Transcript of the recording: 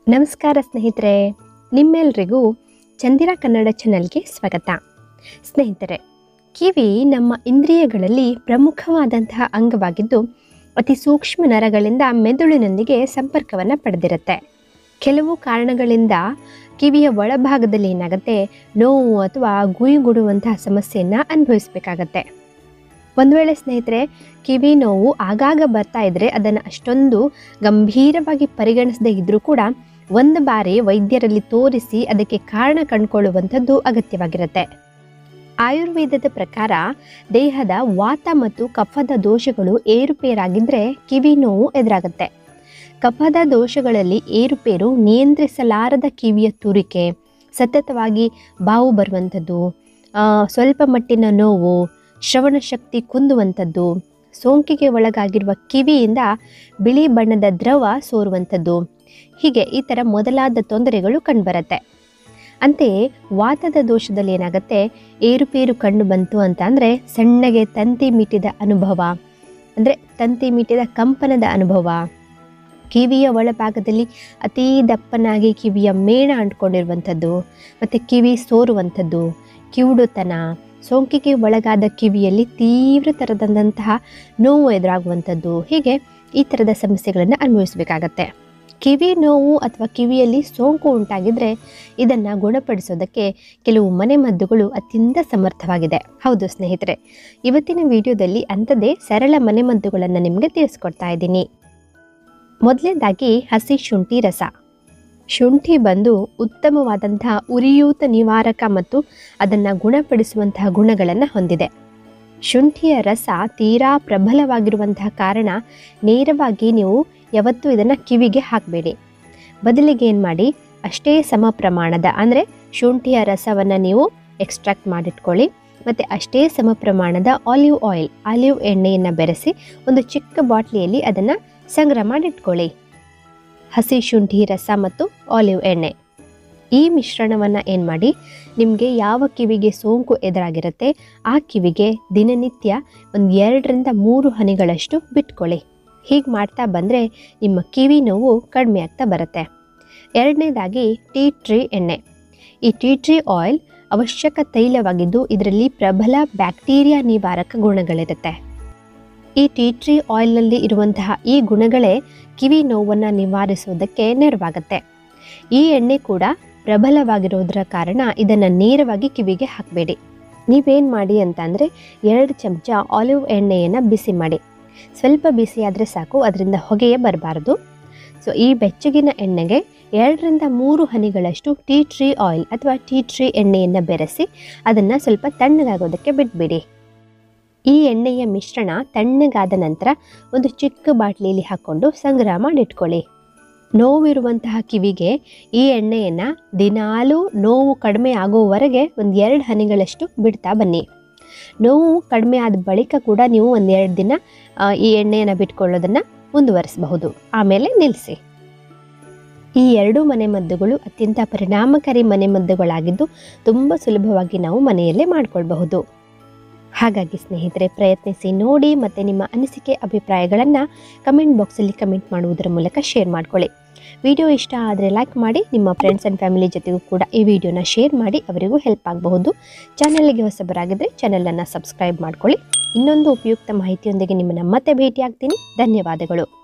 ನಮಸ್ಕಾರ ಸ್ನೇಹಿತರೆ, ನಿಮ್ಮೆಲ್ಲರಿಗೂ ಚಂದಿರ ಕನ್ನಡ ಚಾನೆಲ್ಗೆ ಸ್ವಾಗತ. ಸ್ನೇಹಿತರೆ, ಕಿವಿ ನಮ್ಮ ಇಂದ್ರಿಯಗಳಲ್ಲಿ ಪ್ರಮುಖವಾದಂತಹ ಅಂಗವಾಗಿದ್ದು ಅತಿ ಸೂಕ್ಷ್ಮ ನರಗಳಿಂದ ಮೆದುಳಿನೊಂದಿಗೆ ಸಂಪರ್ಕವನ್ನು ಪಡೆದಿರುತ್ತೆ. ಕೆಲವು ಕಾರಣಗಳಿಂದ ಕಿವಿಯ ಒಳಭಾಗದಲ್ಲಿ ಏನಾಗುತ್ತೆ, ನೋವು ಅಥವಾ ಗುಯ್ಗುಡುವಂತಹ ಸಮಸ್ಯೆಯನ್ನು ಅನುಭವಿಸಬೇಕಾಗತ್ತೆ. ಒಂದು ವೇಳೆ ಸ್ನೇಹಿತರೆ ಕಿವಿ ನೋವು ಆಗಾಗ ಬರ್ತಾ ಇದ್ದರೆ ಅದನ್ನು ಅಷ್ಟೊಂದು ಗಂಭೀರವಾಗಿ ಪರಿಗಣಿಸದೇ ಇದ್ದರೂ ಕೂಡ ಒಂದು ಬಾರಿ ವೈದ್ಯರಲ್ಲಿ ತೋರಿಸಿ ಅದಕ್ಕೆ ಕಾರಣ ಕಂಡುಕೊಳ್ಳುವಂಥದ್ದು ಅಗತ್ಯವಾಗಿರುತ್ತೆ. ಆಯುರ್ವೇದದ ಪ್ರಕಾರ ದೇಹದ ವಾತ ಮತ್ತು ಕಫದ ದೋಷಗಳು ಏರುಪೇರಾಗಿದ್ದರೆ ಕಿವಿ ನೋವು ಎದುರಾಗುತ್ತೆ. ಕಫದ ದೋಷಗಳಲ್ಲಿ ಏರುಪೇರು ನಿಯಂತ್ರಿಸಲಾರದ ಕಿವಿಯ ತುರಿಕೆ, ಸತತವಾಗಿ ಬಾವು ಬರುವಂಥದ್ದು, ಸ್ವಲ್ಪ ಮಟ್ಟಿನ ನೋವು, ಶ್ರವಣ ಶಕ್ತಿ ಕುಂದುವಂಥದ್ದು, ಸೋಂಕಿಗೆ ಒಳಗಾಗಿರುವ ಕಿವಿಯಿಂದ ಬಿಳಿ ಬಣ್ಣದ ದ್ರವ ಸೋರುವಂಥದ್ದು, ಹೀಗೆ ಈ ಥರ ಮೊದಲಾದ ತೊಂದರೆಗಳು ಕಂಡುಬರುತ್ತೆ. ಅಂತೆಯೇ ವಾತದ ದೋಷದಲ್ಲಿ ಏನಾಗುತ್ತೆ, ಏರುಪೇರು ಕಂಡು ಬಂತು ಅಂತ ಅಂದರೆ ಸಣ್ಣಗೆ ತಂತಿ ಮಿಟ್ಟಿದ ಅನುಭವ, ಅಂದರೆ ತಂತಿ ಮಿಟ್ಟಿದ ಕಂಪನದ ಅನುಭವ, ಕಿವಿಯ ಒಳಭಾಗದಲ್ಲಿ ಅತೀ ದಪ್ಪನಾಗಿ ಕಿವಿಯ ಮೇಣ ಅಂಟ್ಕೊಂಡಿರುವಂಥದ್ದು, ಮತ್ತು ಕಿವಿ ಸೋರುವಂಥದ್ದು, ಕಿವುಡುತನ, ಸೋಂಕಿಗೆ ಒಳಗಾದ ಕಿವಿಯಲ್ಲಿ ತೀವ್ರ ಥರದಂತಹ ನೋವು ಎದುರಾಗುವಂಥದ್ದು, ಹೀಗೆ ಈ ಥರದ ಸಮಸ್ಯೆಗಳನ್ನು ಅನುಭವಿಸಬೇಕಾಗತ್ತೆ. ಕಿವಿ ನೋವು ಅಥವಾ ಕಿವಿಯಲ್ಲಿ ಸೋಂಕು ಉಂಟಾಗಿದ್ದರೆ ಇದನ್ನು ಗುಣಪಡಿಸೋದಕ್ಕೆ ಕೆಲವು ಮನೆಮದ್ದುಗಳು ಅತ್ಯಂತ ಸಮರ್ಥವಾಗಿದೆ. ಹೌದು ಸ್ನೇಹಿತರೆ, ಇವತ್ತಿನ ವಿಡಿಯೋದಲ್ಲಿ ಅಂಥದ್ದೇ ಸರಳ ಮನೆಮದ್ದುಗಳನ್ನು ನಿಮಗೆ ತಿಳಿಸ್ಕೊಡ್ತಾ ಇದ್ದೀನಿ. ಮೊದಲನೇದಾಗಿ ಹಸಿ ಶುಂಠಿ ರಸ. ಶುಂಠಿ ಬಂದು ಉತ್ತಮವಾದಂತಹ ಉರಿಯೂತ ನಿವಾರಕ ಮತ್ತು ಅದನ್ನು ಗುಣಪಡಿಸುವಂತಹ ಗುಣಗಳನ್ನು ಹೊಂದಿದೆ. ಶುಂಠಿಯ ರಸ ತೀರಾ ಪ್ರಬಲವಾಗಿರುವಂತಹ ಕಾರಣ ನೇರವಾಗಿ ನೀವು ಯಾವತ್ತೂ ಇದನ್ನು ಕಿವಿಗೆ ಹಾಕಬೇಡಿ. ಬದಲಿಗೆ ಏನು ಮಾಡಿ, ಅಷ್ಟೇ ಸಮ ಪ್ರಮಾಣದ ಅಂದರೆ ಶುಂಠಿಯ ರಸವನ್ನು ನೀವು ಎಕ್ಸ್ಟ್ರಾಕ್ಟ್ ಮಾಡಿಟ್ಕೊಳ್ಳಿ, ಮತ್ತು ಅಷ್ಟೇ ಸಮ ಪ್ರಮಾಣದ ಆಲಿವ್ ಎಣ್ಣೆಯನ್ನು ಬೆರೆಸಿ ಒಂದು ಚಿಕ್ಕ ಬಾಟ್ಲಿಯಲ್ಲಿ ಅದನ್ನು ಸಂಗ್ರಹ ಮಾಡಿಟ್ಕೊಳ್ಳಿ. ಹಸಿ ಶುಂಠಿ ರಸ ಮತ್ತು ಆಲಿವ್ ಎಣ್ಣೆ ಈ ಮಿಶ್ರಣವನ್ನು ಏನು ಮಾಡಿ, ನಿಮಗೆ ಯಾವ ಕಿವಿಗೆ ಸೋಂಕು ಎದುರಾಗಿರುತ್ತೆ ಆ ಕಿವಿಗೆ ದಿನನಿತ್ಯ ಒಂದು 2-3 ಹನಿಗಳಷ್ಟು ಬಿಟ್ಕೊಳ್ಳಿ. ಹೀಗೆ ಮಾಡ್ತಾ ಬಂದರೆ ನಿಮ್ಮ ಕಿವಿ ನೋವು ಕಡಿಮೆ ಆಗ್ತಾ ಬರುತ್ತೆ. ಎರಡನೇದಾಗಿ ಟೀ ಟ್ರೀ ಎಣ್ಣೆ. ಈ ಟೀ ಟ್ರೀ ಆಯಿಲ್ ಅವಶ್ಯಕ ತೈಲವಾಗಿದ್ದು ಇದರಲ್ಲಿ ಪ್ರಬಲ ಬ್ಯಾಕ್ಟೀರಿಯಾ ನಿವಾರಕ ಗುಣಗಳಿರುತ್ತೆ. ಈ ಟೀ ಟ್ರೀ ಆಯಿಲ್ನಲ್ಲಿ ಇರುವಂತಹ ಈ ಗುಣಗಳೇ ಕಿವಿ ನೋವನ್ನು ನಿವಾರಿಸುವುದಕ್ಕೆ ನೆರವಾಗುತ್ತೆ. ಈ ಎಣ್ಣೆ ಕೂಡ ಪ್ರಬಲವಾಗಿರೋದರ ಕಾರಣ ಇದನ್ನು ನೇರವಾಗಿ ಕಿವಿಗೆ ಹಾಕಬೇಡಿ. ನೀವೇನು ಮಾಡಿ ಅಂತ ಅಂದರೆ 2 ಚಮಚ ಆಲಿವ್ ಎಣ್ಣೆಯನ್ನು ಬಿಸಿ ಮಾಡಿ, ಸ್ವಲ್ಪ ಬಿಸಿ ಆದರೆ ಸಾಕು, ಅದರಿಂದ ಹೊಗೆಯೇ ಬರಬಾರ್ದು. ಸೊ ಈ ಬೆಚ್ಚಗಿನ ಎಣ್ಣೆಗೆ 2-3 ಹನಿಗಳಷ್ಟು ಟೀ ಟ್ರೀ ಆಯಿಲ್ ಅಥವಾ ಟೀ ಟ್ರೀ ಎಣ್ಣೆಯನ್ನು ಬೆರೆಸಿ ಅದನ್ನು ಸ್ವಲ್ಪ ತಣ್ಣಗಾಗೋದಕ್ಕೆ ಬಿಟ್ಬಿಡಿ. ಈ ಎಣ್ಣೆಯ ಮಿಶ್ರಣ ತಣ್ಣಗಾದ ನಂತರ ಒಂದು ಚಿಕ್ಕ ಬಾಟ್ಲಿಯಲ್ಲಿ ಹಾಕ್ಕೊಂಡು ಸಂಗ್ರಹ ಮಾಡಿಟ್ಕೊಳ್ಳಿ. ನೋವಿರುವಂತಹ ಕಿವಿಗೆ ಈ ಎಣ್ಣೆಯನ್ನು ದಿನಾಲೂ ನೋವು ಕಡಿಮೆ ಆಗೋವರೆಗೆ 2 ಹನಿಗಳಷ್ಟು ಬಿಡ್ತಾ ಬನ್ನಿ. ನೋವು ಕಡಿಮೆ ಆದ ಬಳಿಕ ಕೂಡ ನೀವು 2 ದಿನ ಈ ಎಣ್ಣೆಯನ್ನು ಬಿಟ್ಕೊಳ್ಳೋದನ್ನು ಮುಂದುವರಿಸಬಹುದು, ಆಮೇಲೆ ನಿಲ್ಲಿಸಿ. ಈ 2 ಮನೆಮದ್ದುಗಳು ಅತ್ಯಂತ ಪರಿಣಾಮಕಾರಿ ಮನೆಮದ್ದುಗಳಾಗಿದ್ದು ತುಂಬ ಸುಲಭವಾಗಿ ನಾವು ಮನೆಯಲ್ಲೇ ಮಾಡಿಕೊಳ್ಬಹುದು. ಹಾಗಾಗಿ ಸ್ನೇಹಿತರೆ, ಪ್ರಯತ್ನಿಸಿ ನೋಡಿ ಮತ್ತು ನಿಮ್ಮ ಅನಿಸಿಕೆ ಅಭಿಪ್ರಾಯಗಳನ್ನು ಕಮೆಂಟ್ ಬಾಕ್ಸಲ್ಲಿ ಕಮೆಂಟ್ ಮಾಡುವುದರ ಮೂಲಕ ಶೇರ್ ಮಾಡ್ಕೊಳ್ಳಿ. ವಿಡಿಯೋ ಇಷ್ಟ ಆದರೆ ಲೈಕ್ ಮಾಡಿ, ನಿಮ್ಮ ಫ್ರೆಂಡ್ಸ್ ಆ್ಯಂಡ್ ಫ್ಯಾಮಿಲಿ ಜೊತೆಗೂ ಕೂಡ ಈ ವಿಡಿಯೋನ ಶೇರ್ ಮಾಡಿ, ಅವರಿಗೂ ಹೆಲ್ಪ್ ಆಗಬಹುದು. ಚಾನಲ್ಗೆ ಹೊಸಬರಾಗಿದ್ದರೆ ಚಾನಲನ್ನು ಸಬ್ಸ್ಕ್ರೈಬ್ ಮಾಡ್ಕೊಳ್ಳಿ. ಇನ್ನೊಂದು ಉಪಯುಕ್ತ ಮಾಹಿತಿಯೊಂದಿಗೆ ನಿಮ್ಮನ್ನು ಮತ್ತೆ ಭೇಟಿಯಾಗ್ತೀನಿ. ಧನ್ಯವಾದಗಳು.